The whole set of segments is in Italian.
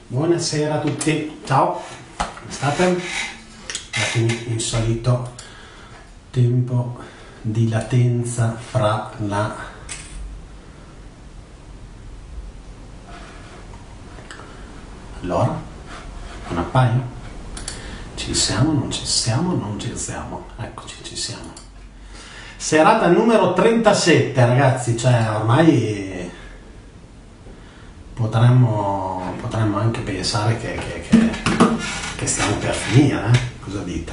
Buonasera a tutti, ciao, come state? Il solito tempo di latenza fra la allora, un appaio? Ci siamo, non ci siamo, non ci siamo, eccoci, ci siamo. Serata numero 37 ragazzi, cioè ormai potremmo anche pensare che stiamo per finire, cosa dite?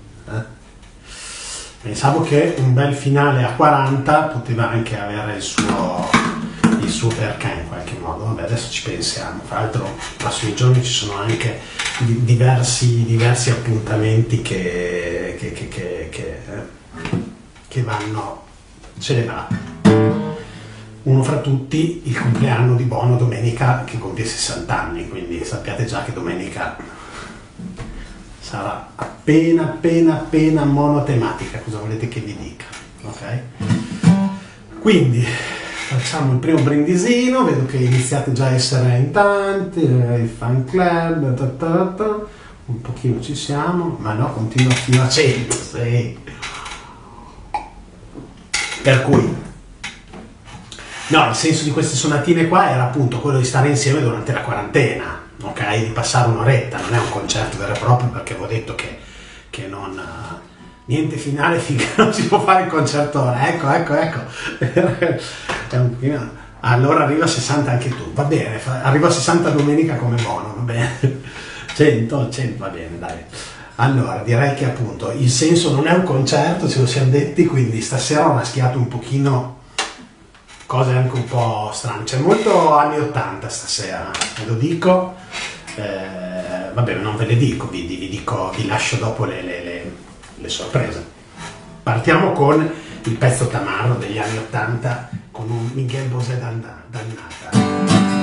Pensavo che un bel finale a 40 poteva anche avere il suo perché in qualche modo. Vabbè, adesso ci pensiamo. Fra l'altro nei prossimi giorni ci sono anche diversi appuntamenti che vanno celebrati. Uno fra tutti il compleanno di Bono domenica, che compie 60 anni, quindi sappiate già che domenica sarà appena monotematica, cosa volete che vi dica, ok? Quindi facciamo il primo brindisino, vedo che iniziate già a essere in tanti, il fan club, un pochino ci siamo, ma no, continua fino a 100, sì. Per cui no, il senso di queste sonatine qua era appunto quello di stare insieme durante la quarantena, ok? Di passare un'oretta, non è un concerto vero e proprio, perché avevo detto che non niente finale finché non si può fare il concertone, ecco. È un pochino. Allora arriva a 60 anche tu, va bene, arriva a 60 domenica come Bono, va bene, 100, va bene, dai. Allora, direi che appunto il senso non è un concerto, ce lo siamo detti, quindi stasera ho raschiato un pochino cose anche un po' strane, c'è molto anni 80 stasera, ve lo dico, vabbè, non ve le dico, vi lascio dopo le sorprese. Partiamo con il pezzo tamarro degli anni 80 con un Miguel Bosé dannata.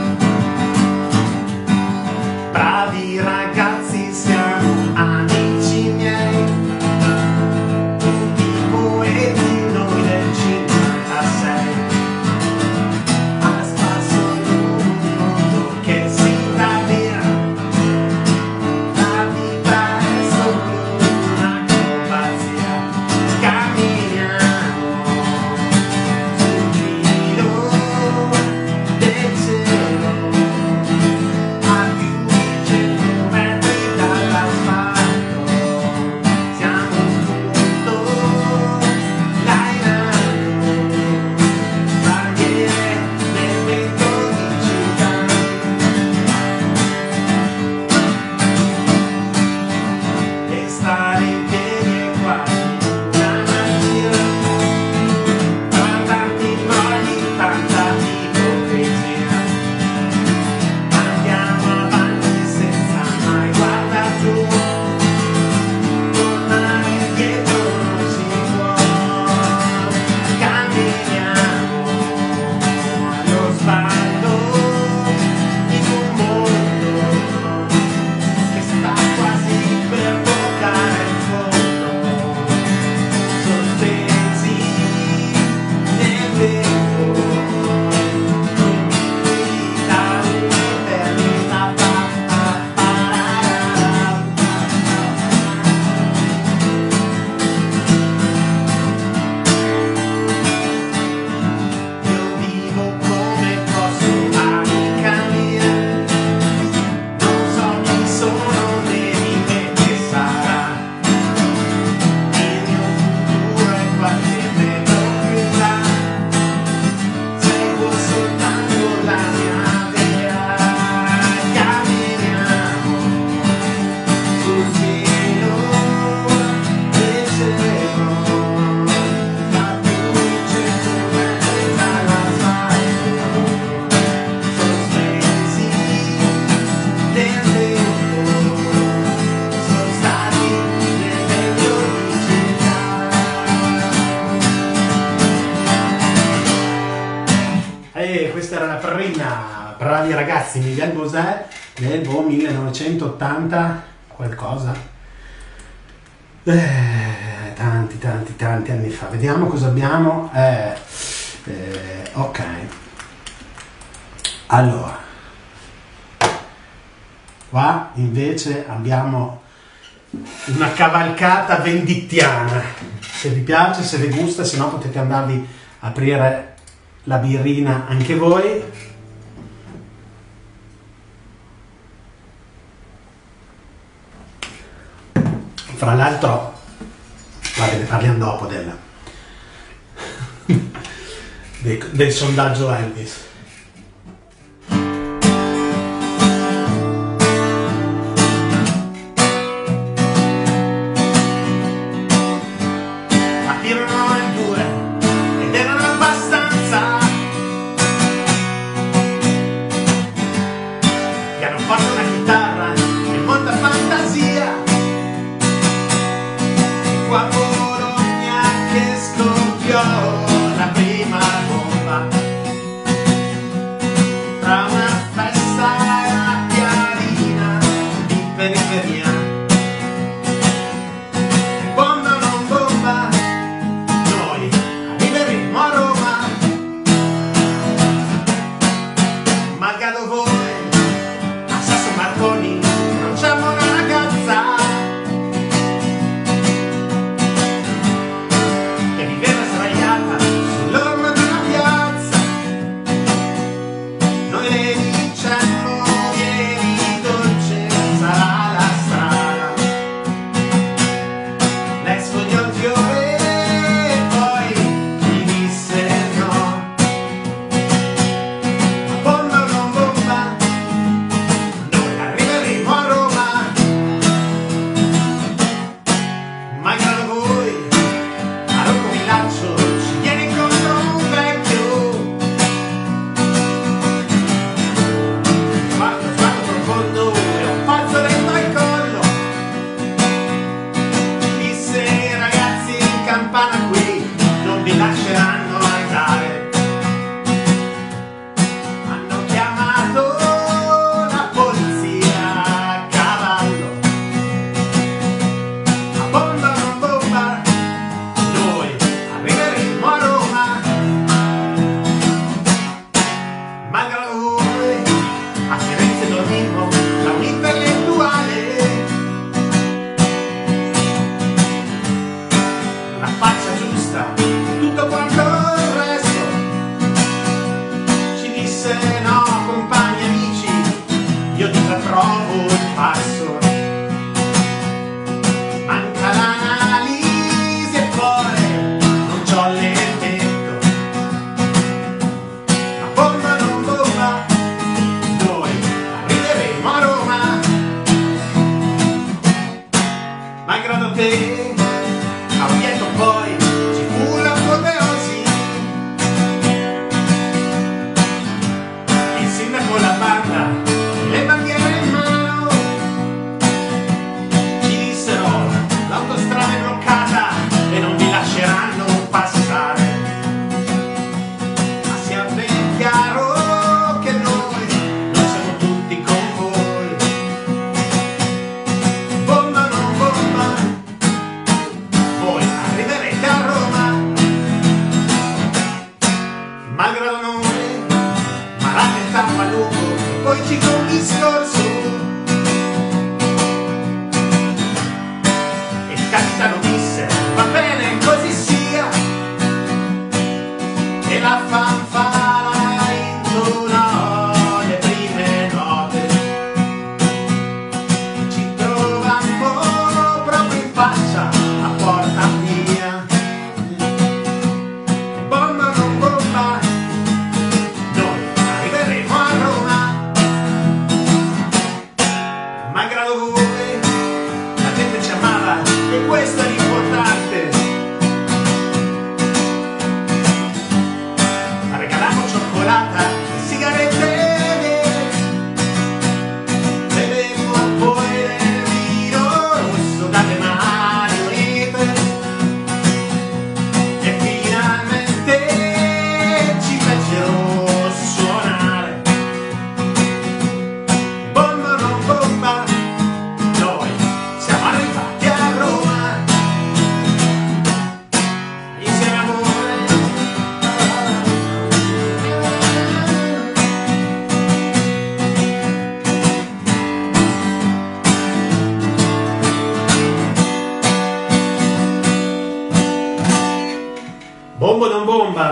Bravi ragazzi, siamo amici miei, tutti poeti noi del 56. Questa era la prima, bravi ragazzi, Miguel Bosé del 1980 qualcosa, tanti anni fa. Vediamo cosa abbiamo. Ok, allora Qua invece abbiamo una cavalcata vendittiana. Se vi piace, se vi gusta, se no potete andarvi a aprire la birrina anche voi. Fra l'altro, guarda, ne parliamo dopo del sondaggio Elvis.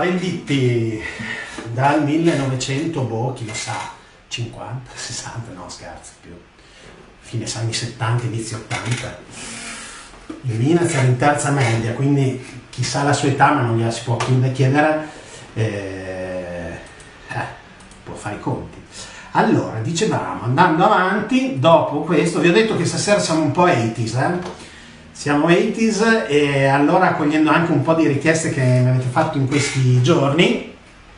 venditi dal 1900, boh, chi lo sa, 50, 60, no scherzo, più fine anni 70, inizio 80. Il Minas era in terza media, quindi chissà la sua età, ma non gliela si può chiedere, può fare i conti. Allora, dicevamo, andando avanti, dopo questo, vi ho detto che stasera siamo un po' 80s, siamo 80s, e allora accogliendo anche un po' di richieste che mi avete fatto in questi giorni,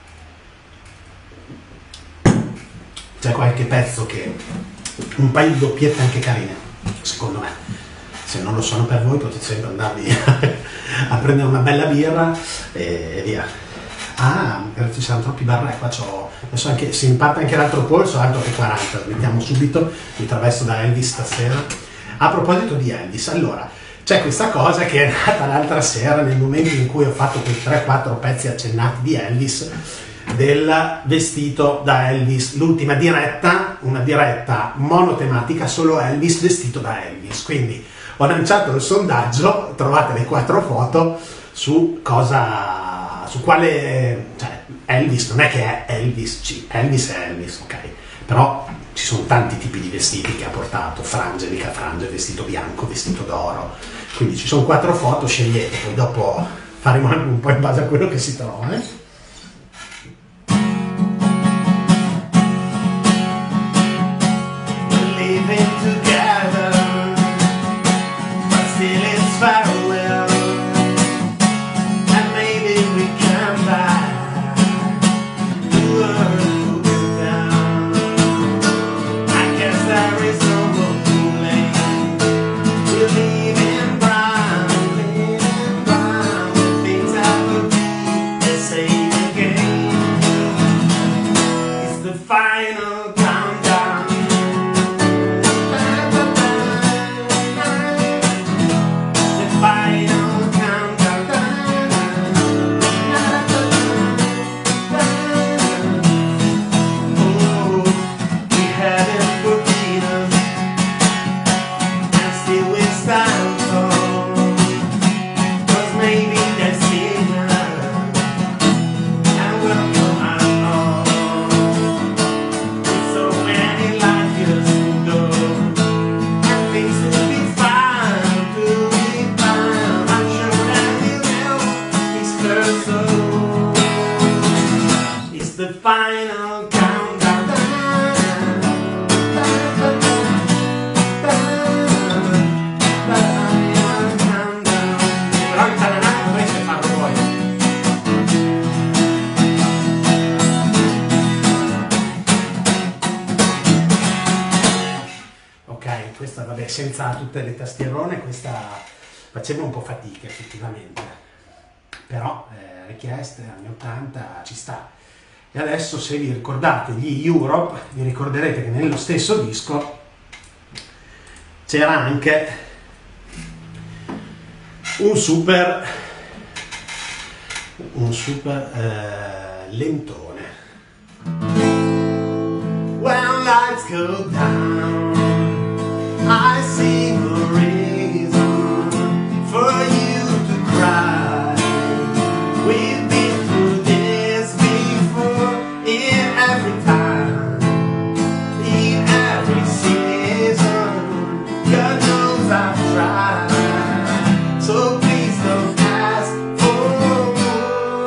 c'è qualche pezzo che un paio di doppiette anche carine, secondo me. Se non lo sono per voi potete sempre andarvi a prendere una bella birra e via. Ah, ci saranno troppi barré, qua c'ho, adesso anche, si imparte anche l'altro polso, alto che 40, smettiamo subito, mi travesto da Elvis stasera. A proposito di Elvis, allora, c'è questa cosa che è nata l'altra sera, nel momento in cui ho fatto quei 3-4 pezzi accennati di Elvis, del vestito da Elvis, l'ultima diretta, una diretta monotematica, solo Elvis vestito da Elvis, quindi ho lanciato il sondaggio, trovate le 4 foto su cosa, su quale, cioè Elvis non è che è Elvis, Elvis è Elvis, ok, però ci sono tanti tipi di vestiti che ha portato, frange, mica frange, vestito bianco, vestito d'oro, quindi ci sono 4 foto, scegliete, poi dopo faremo anche un po' in base a quello che si trova, senza tutte le tastierone, questa facevo un po' fatica effettivamente, però richieste anni 80 ci sta. E adesso, se vi ricordate gli Europe, vi ricorderete che nello stesso disco c'era anche un super lentone. When lights go down, I see no reason for you to cry. We've been through this before, in every time, in every season. God knows I've tried, so please don't ask for more.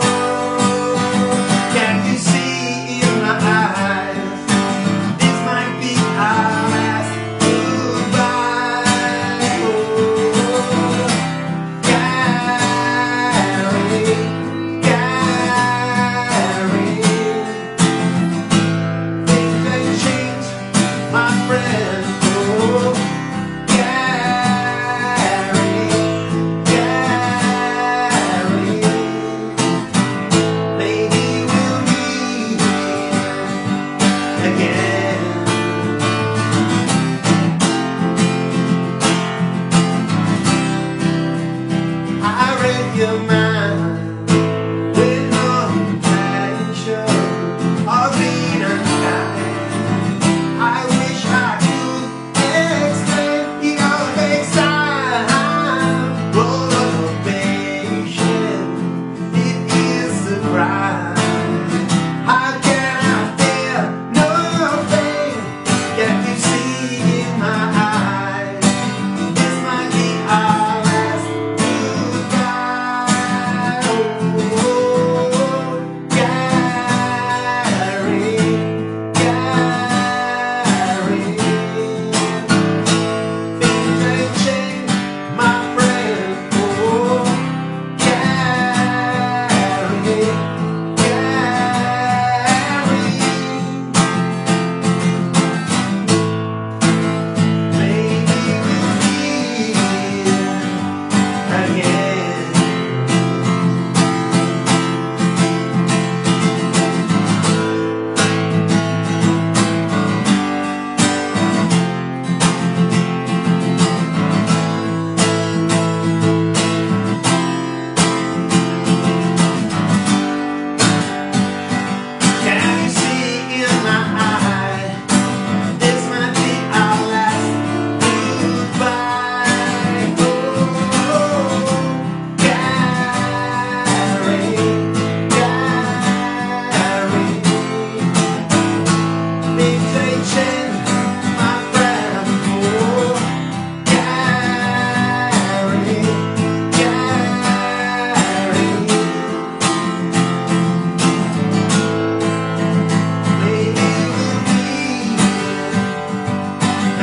Can't you see in my eyes, this might be our last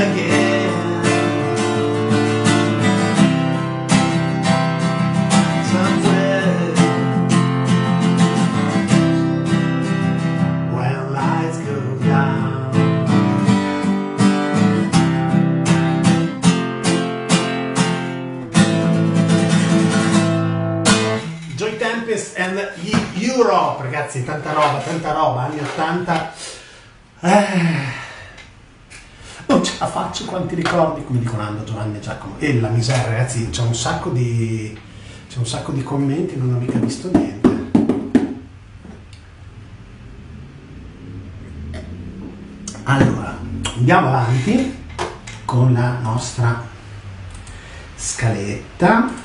again. Somewhere when lights go down. Joy Tempest and Europe, ragazzi, tanta roba, anni 80. Non ce la faccio, quanti ricordi, come dicono Nando, Giovanni e Giacomo. E la miseria, ragazzi, c'è un sacco di commenti, non ho mica visto niente. Allora, andiamo avanti con la nostra scaletta.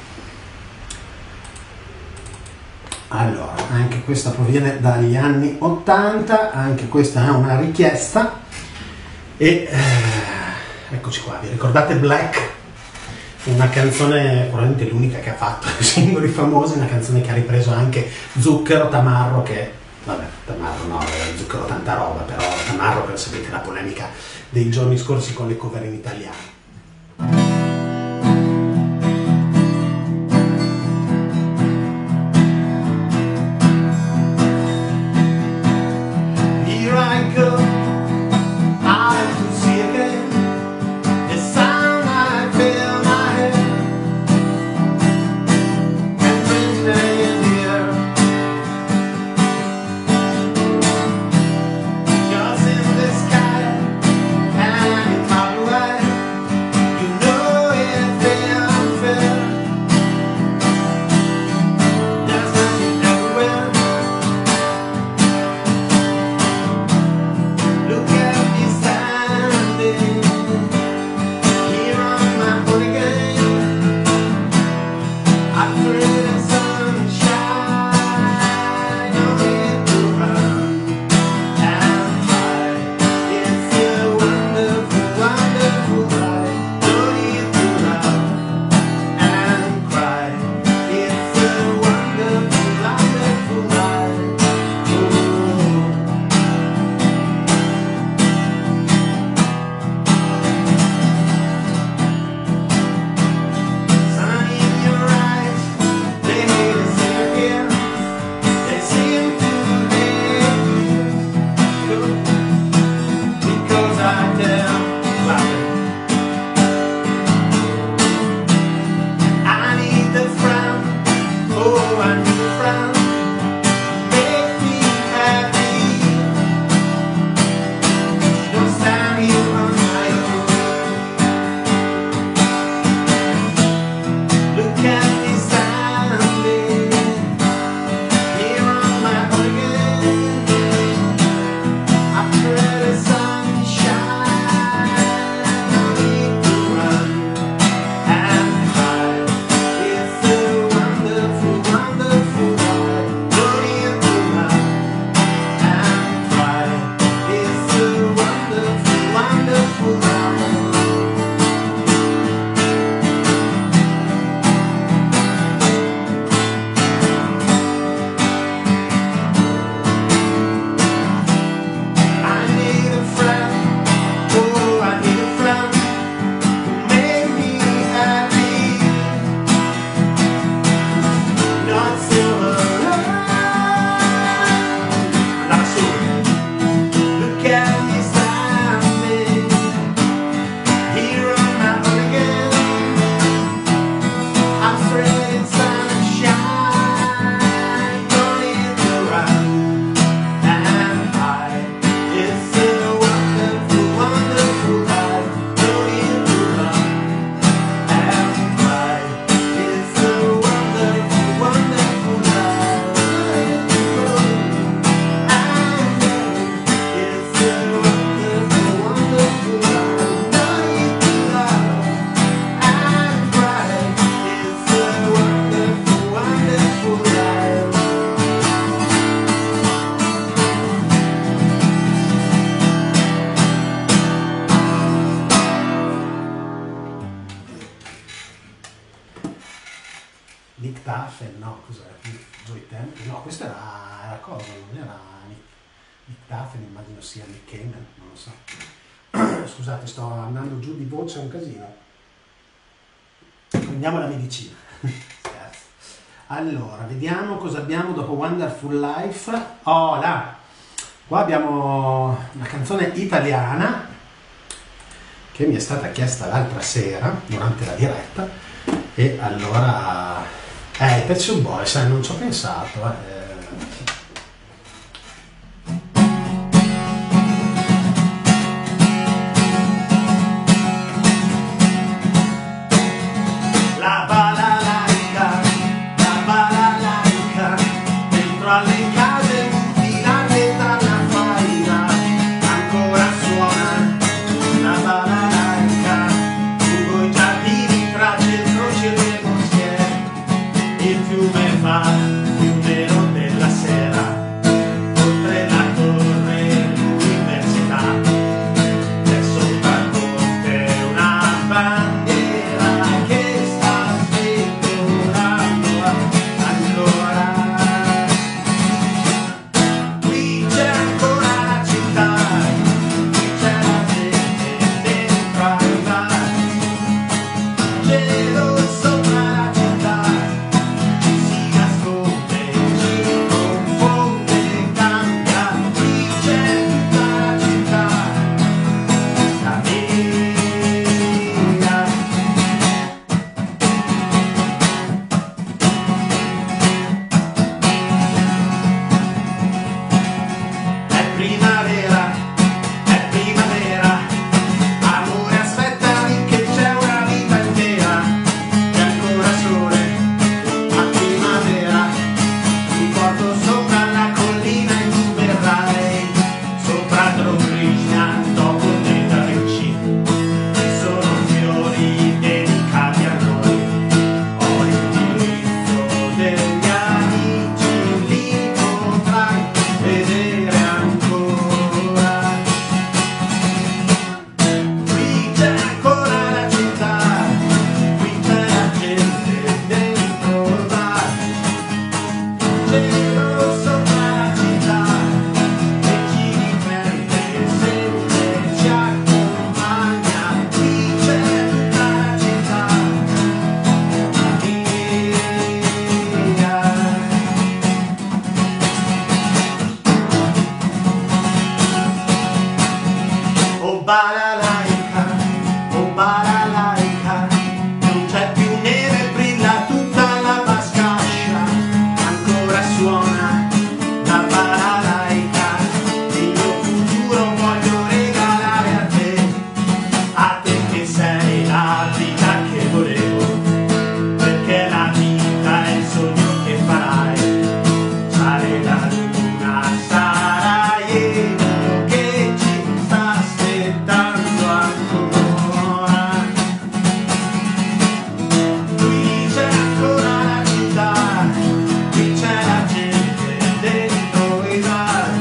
Allora, anche questa proviene dagli anni 80, anche questa è una richiesta e eccoci qua. Vi ricordate Black? Una canzone, probabilmente l'unica che ha fatto singoli famosi, una canzone che ha ripreso anche Zucchero, Tamarro, che vabbè, Tamarro no, Zucchero tanta roba, però Tamarro, però sapete la polemica dei giorni scorsi con le cover in italiano. Nick Taffen, no, cos'era? Joy Temple? No, questo era cosa, non era Nick Taffen, immagino sia Nick Cayman, non lo so. Scusate, sto andando giù di voce, è un casino. Prendiamo la medicina. Allora, vediamo cosa abbiamo dopo Wonderful Life. Oh, là! Qua abbiamo una canzone italiana che mi è stata chiesta l'altra sera durante la diretta e allora Pet Shop Boys, non ci ho pensato. La balalaica, dentro alle case mutilate dalla faina, ancora suona la balalaica, lungo i giardini tra il croce delle moschee, il fiume fa più nero della sera, oltre la torre l'università, c'è sotto al ponte una bandiera che sta sventolando ancora. Qui c'è ancora la città, qui c'è la gente dentro ai bar, cielo sopra la città, ci si nasconde, ci confonde, cambia, qui c'è tutta la città, la mia. È primavera, amore aspettami che c'è una vita intera, c'è ancora sole, a primavera, mi porto sopra la collina e tu verrai, sopra Trogrigna, dopo te da Vinci, ci sono fiori dedicati a noi, ho l'indirizzo degli amici, li potrai vedere ancora. Qui c'è ancora la città, qui c'è la gente dentro il bar, cielo sopra la città e ci riprende sempre, ci accompagna, qui c'è tutta la città, la mia. Oh balalaica, non c'è più neve, brilla tutta la Bascascia, ancora suona la balalaica, il mio futuro voglio regalare a te che sei la vita che volevo, perché la vita è il sogno che farai, sale la luna, Sarajevo che ci sta aspettando ancora. Qui c'è ancora la città, qui c'è la gente dentro i bar,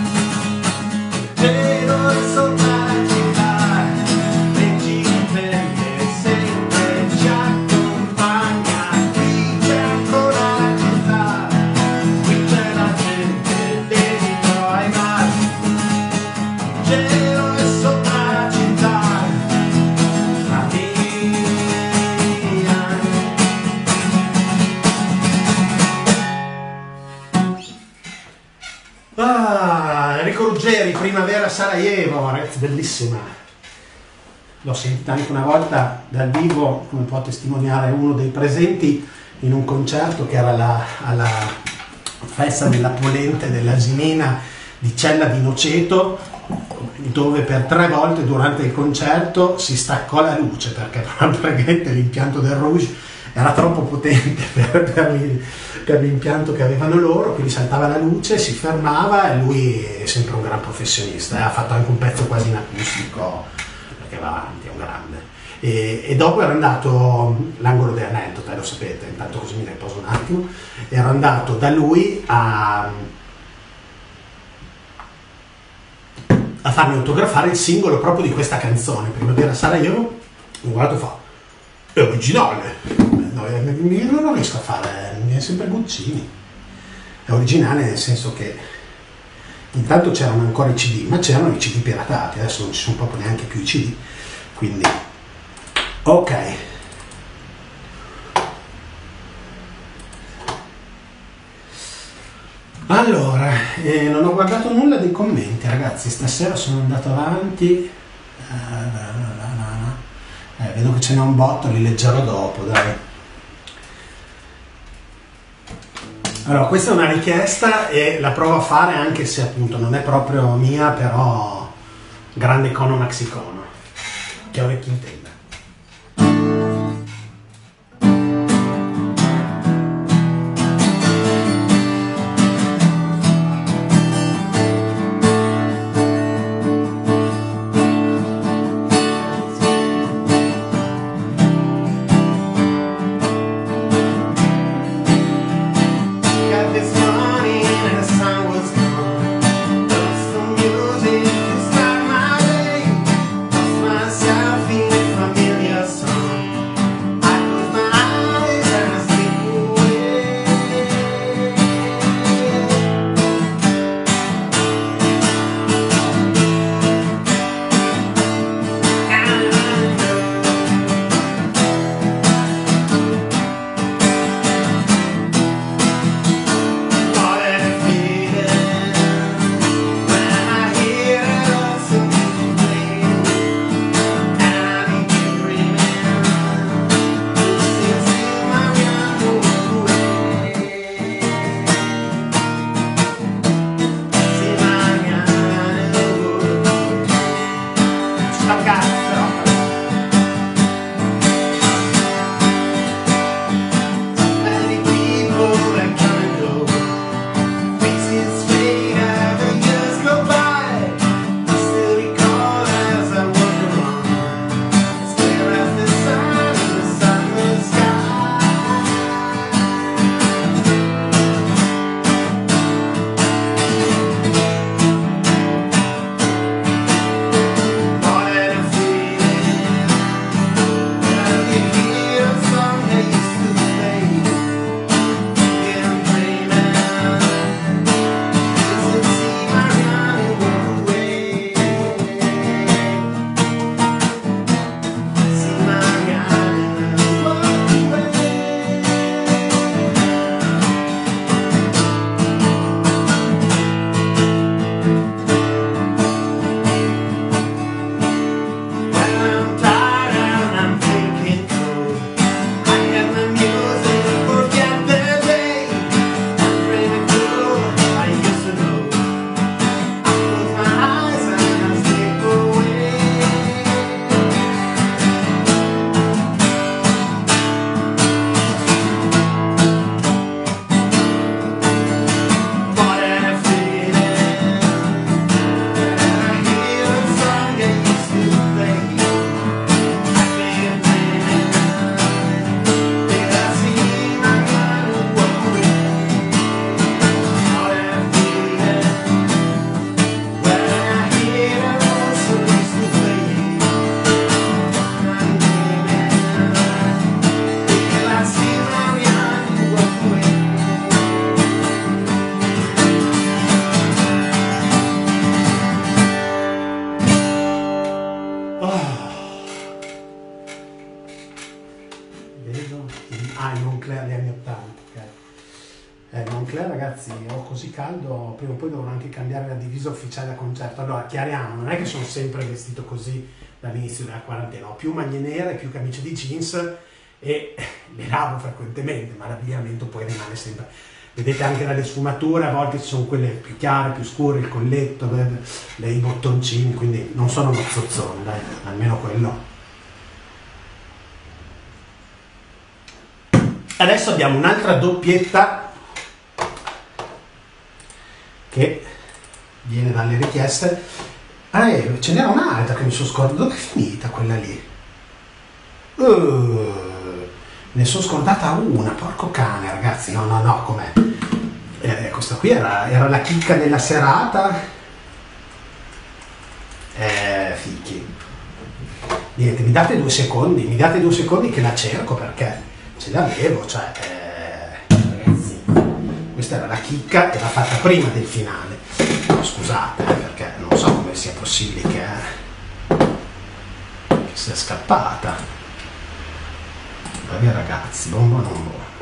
cielo sopra la città e ci riprende sempre, ci accompagna. Qui c'è ancora la città, qui c'è la gente dentro ai bar, cielo è sopra la città, la mia. Enrico Ruggeri, Primavera Sarajevo, ragazzi, bellissima. L'ho sentita anche una volta dal vivo, come può testimoniare uno dei presenti, in un concerto che era alla festa della Polente dell'Asimena di Cella di Noceto, dove per 3 volte durante il concerto si staccò la luce perché praticamente l'impianto del Rouge era troppo potente per l'impianto che avevano loro, quindi saltava la luce, si fermava e lui è sempre un gran professionista, ha fatto anche un pezzo quasi in acustico perché va avanti, è un grande. E dopo era andato l'angolo di aneddota, lo sapete, intanto così mi riposo un attimo, ero andato da lui a farmi autografare il singolo proprio di questa canzone, Primavera Sarajevo. Mi guardo e fa, è originale, no, io non riesco a fare, mi è sempre Guccini, è originale nel senso che Intanto c'erano ancora i CD, ma c'erano i CD piratati, adesso non ci sono proprio neanche più i CD, quindi ok. Allora, non ho guardato nulla dei commenti, ragazzi, stasera sono andato avanti, vedo che ce n'è un botto, li leggerò dopo, dai. Allora, questa è una richiesta e la provo a fare anche se appunto non è proprio mia, però grande cono maxicono, che orecchi intenda. Moncler, ragazzi, ho così caldo, prima o poi devono anche cambiare la divisa ufficiale da concerto. Allora, chiariamo, non è che sono sempre vestito così dall'inizio della quarantena, ho più maglie nere, più camicie di jeans e le lavo frequentemente, ma l'abbigliamento poi rimane sempre. Vedete anche dalle sfumature, a volte ci sono quelle più chiare, più scure, il colletto, i bottoncini, quindi non sono uno zozzone, dai, almeno quello. Adesso abbiamo un'altra doppietta che viene dalle richieste. Ce n'era un'altra che mi sono scordato. Dove è finita quella lì? Ne sono scordata una, porco cane, ragazzi. No, com'è? Questa qui era la chicca della serata. Fichi. Niente, mi date 2 secondi che la cerco, perché ce l'avevo, cioè, ragazzi, questa era la chicca, era fatta prima del finale. scusate, perché non so come sia possibile che sia scappata. Bravi ragazzi, bomba o non bomba.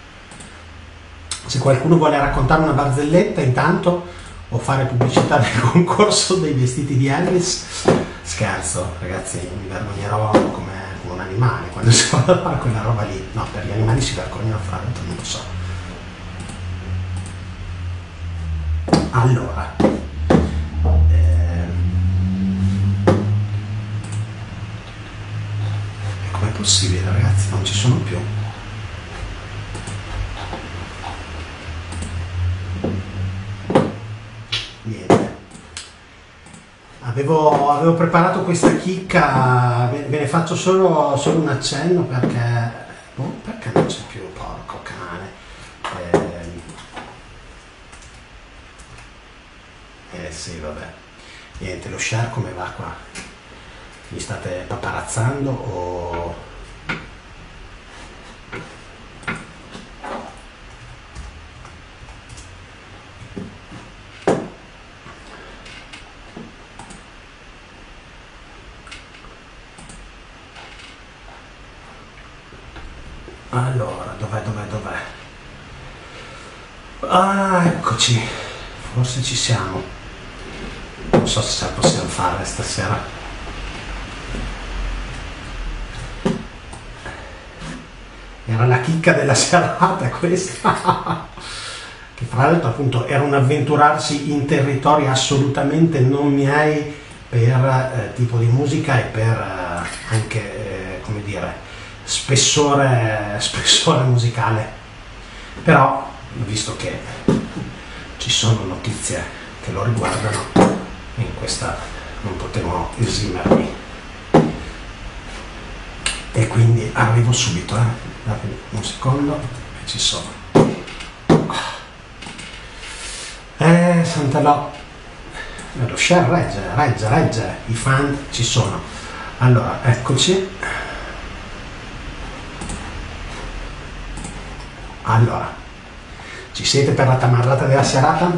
Se qualcuno vuole raccontare una barzelletta intanto o fare pubblicità del concorso dei vestiti di Elvis, scherzo ragazzi, mi vergognerò come un animale quando si va a fare quella roba lì. No, per gli animali si vergognano a fare, non lo so. Allora, com'è possibile ragazzi? Non ci sono più. Niente. Avevo preparato questa chicca, ve ne faccio solo un accenno perché non c'è più, porco cane. Sì, vabbè. Niente, lo share come va qua? Mi state paparazzando o... Allora, dov'è? Ah, eccoci. Forse ci siamo. Non so se ce la possiamo fare stasera. Era la chicca della serata questa. Che fra l'altro appunto era un avventurarsi in territori assolutamente non miei per tipo di musica e per anche, come dire, spessore musicale. Però, visto che ci sono notizie che lo riguardano, in questa non potevo esimermi. E quindi arrivo subito, un secondo e ci sono. Santalò, lo share regge, i fan ci sono. Allora, eccoci. Allora, ci siete per la tamarrata della serata?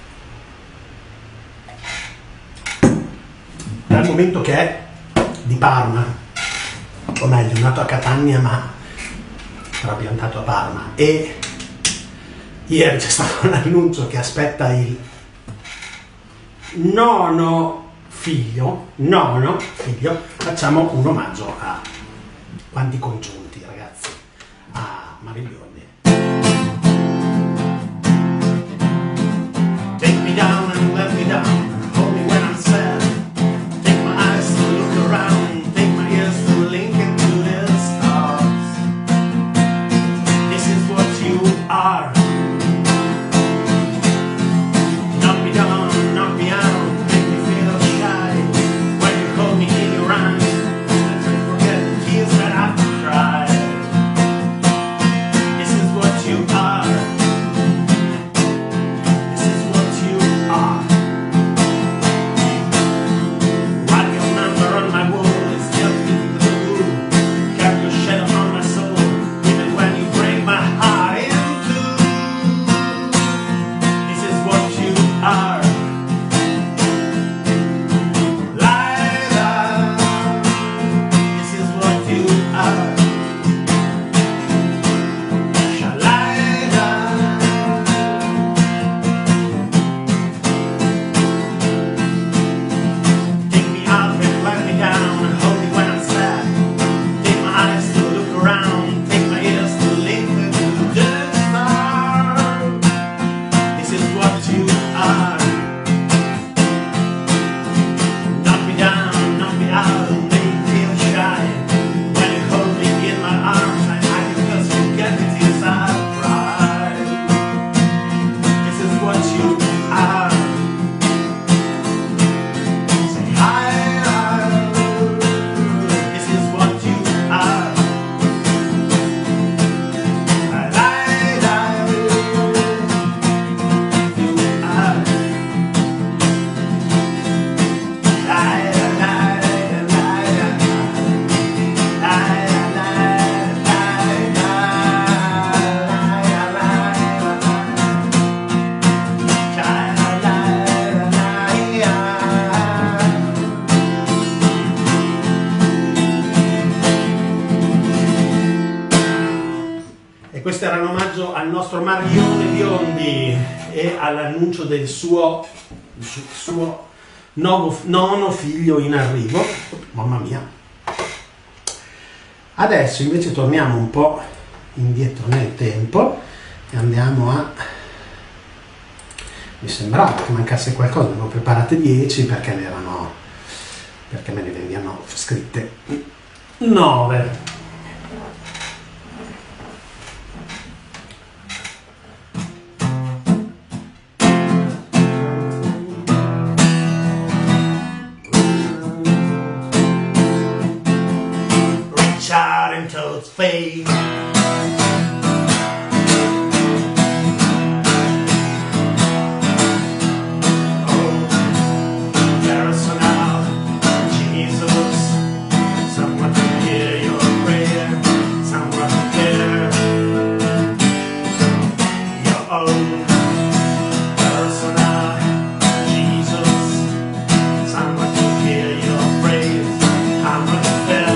Dal momento che è di Parma, o meglio, nato a Catania ma trapiantato a Parma, e ieri c'è stato un annuncio che aspetta il nono figlio, facciamo un omaggio a quanti congiunti, ragazzi, a Marillioni. Take me down and let me down, hold me when I'm sad, take my eyes to look around, take my ears to link into the stars. This is what you are. Knock me down, knock me out, make me feel shy, when you hold me in your arms, and forget the tears that I've cried. This questo era un omaggio al nostro Marione Biondi e all'annuncio del suo nono figlio in arrivo. Mamma mia. Adesso invece torniamo un po' indietro nel tempo e andiamo a... Mi sembrava che mancasse qualcosa, ne ho preparate 10 perché me ne venivano scritte 9. Out into its face. Oh, personal Jesus, someone to hear your prayer, someone to hear your own. Personal Jesus, someone to hear your praise, someone to hear.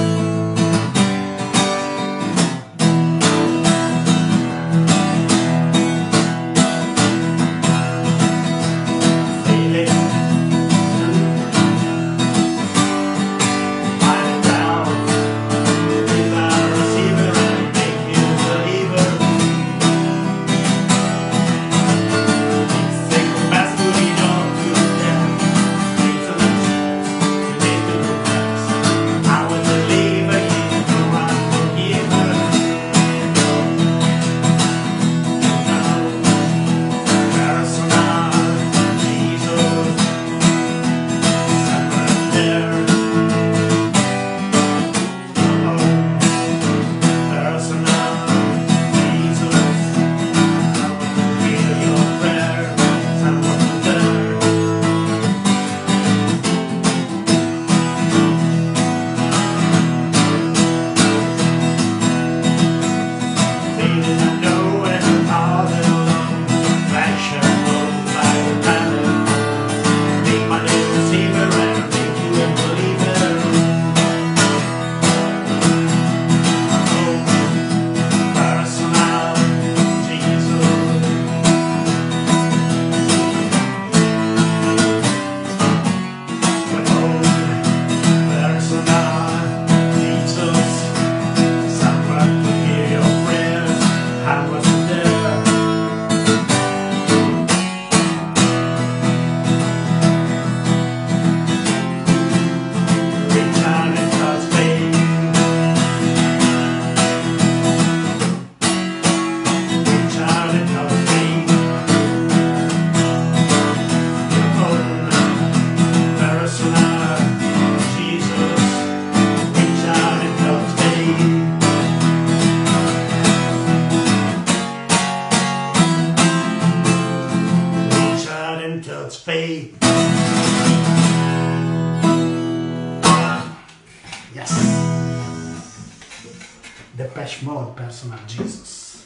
Depeche Mode, Personal Jesus.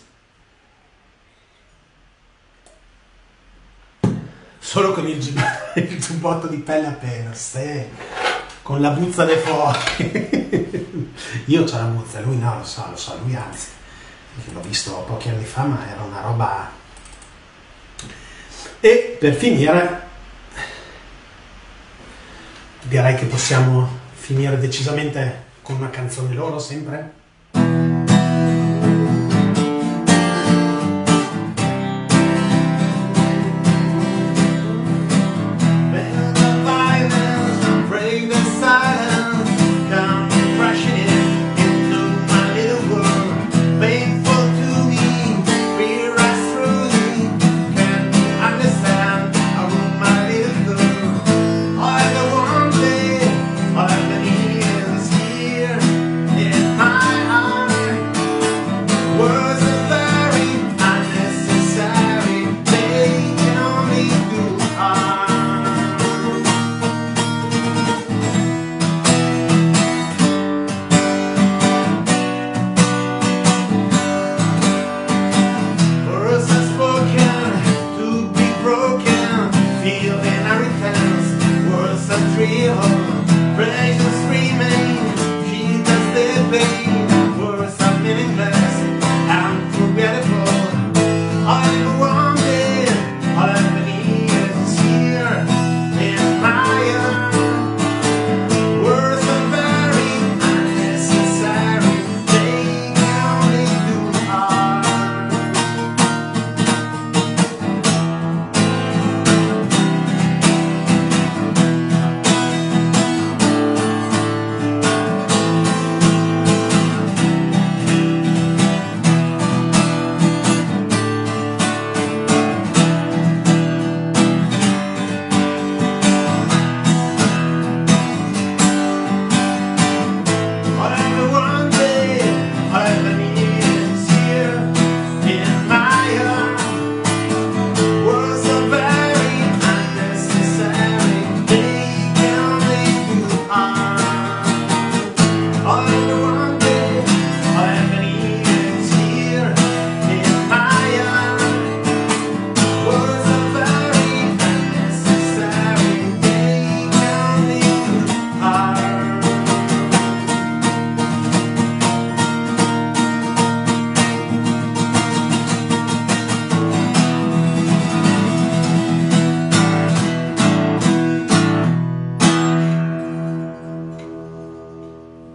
Solo con il giubbotto di pelle appena, con la buzza dei fuochi. Io c'ho la buzza, lui no, lo so, lui anzi. L'ho visto pochi anni fa, ma era una roba... E per finire, direi che possiamo finire decisamente con una canzone loro, sempre. Words are meaningless and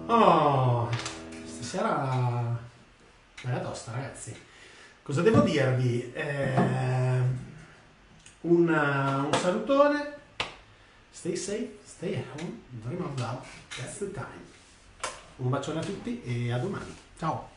Oh, stasera bella tosta, ragazzi. Cosa devo dirvi? Un salutone. Stay safe, stay at home, dream of love, that's the time. Un bacione a tutti e a domani. Ciao.